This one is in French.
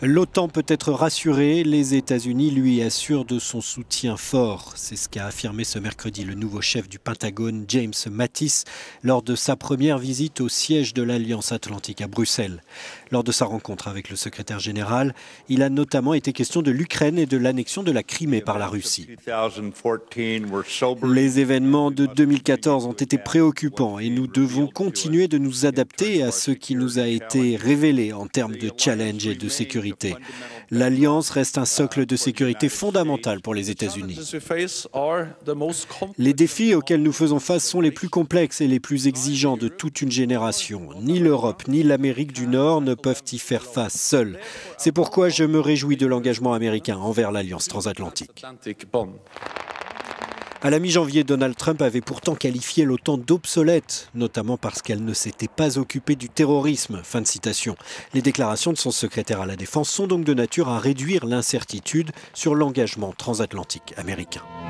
L'OTAN peut être rassurée, les États-Unis lui assurent de son soutien fort. C'est ce qu'a affirmé ce mercredi le nouveau chef du Pentagone, James Mattis, lors de sa première visite au siège de l'Alliance Atlantique à Bruxelles. Lors de sa rencontre avec le secrétaire général, il a notamment été question de l'Ukraine et de l'annexion de la Crimée par la Russie. Les événements de 2014 ont été préoccupants et nous devons continuer de nous adapter à ce qui nous a été révélé en termes de challenge et de sécurité. L'Alliance reste un socle de sécurité fondamental pour les États-Unis. Les défis auxquels nous faisons face sont les plus complexes et les plus exigeants de toute une génération. Ni l'Europe ni l'Amérique du Nord ne peuvent y faire face seuls. C'est pourquoi je me réjouis de l'engagement américain envers l'Alliance transatlantique. À la mi-janvier, Donald Trump avait pourtant qualifié l'OTAN d'obsolète, notamment parce qu'elle ne s'était pas occupée du terrorisme. Fin de citation. Les déclarations de son secrétaire à la Défense sont donc de nature à réduire l'incertitude sur l'engagement transatlantique américain.